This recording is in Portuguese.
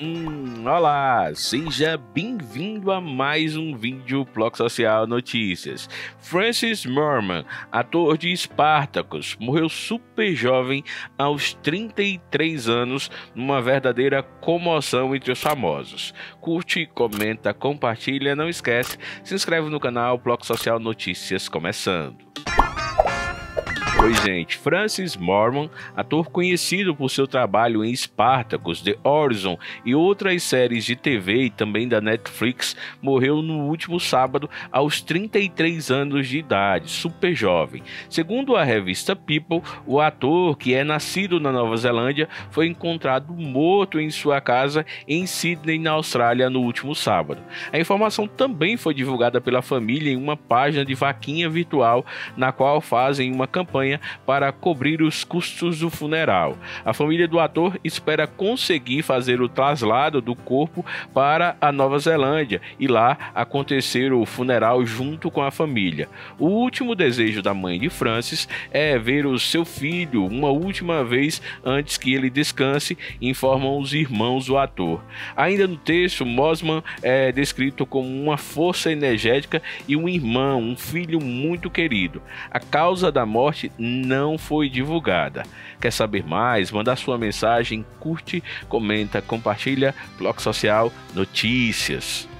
Olá, seja bem-vindo a mais um vídeo Bloco Social Notícias. Francis McDormand, ator de Spartacus, morreu super jovem aos 33 anos numa verdadeira comoção entre os famosos. Curte, comenta, compartilha, não esquece, se inscreve no canal Bloco Social Notícias começando. Oi gente, Francis McDormand, ator conhecido por seu trabalho em Spartacus, The Horizon e outras séries de TV e também da Netflix, morreu no último sábado aos 33 anos de idade, super jovem. Segundo a revista People, o ator, que é nascido na Nova Zelândia, foi encontrado morto em sua casa em Sydney, na Austrália, no último sábado. A informação também foi divulgada pela família em uma página de vaquinha virtual, na qual fazem uma campanha para cobrir os custos do funeral. A família do ator espera conseguir fazer o traslado do corpo para a Nova Zelândia e lá acontecer o funeral junto com a família. O último desejo da mãe de Francis é ver o seu filho uma última vez antes que ele descanse, informam os irmãos do ator. Ainda no texto, Mosman é descrito como uma força energética e um irmão, um filho muito querido. A causa da morte não foi divulgada. Quer saber mais? Manda sua mensagem, curte, comenta, compartilha. Bloco Social Notícias.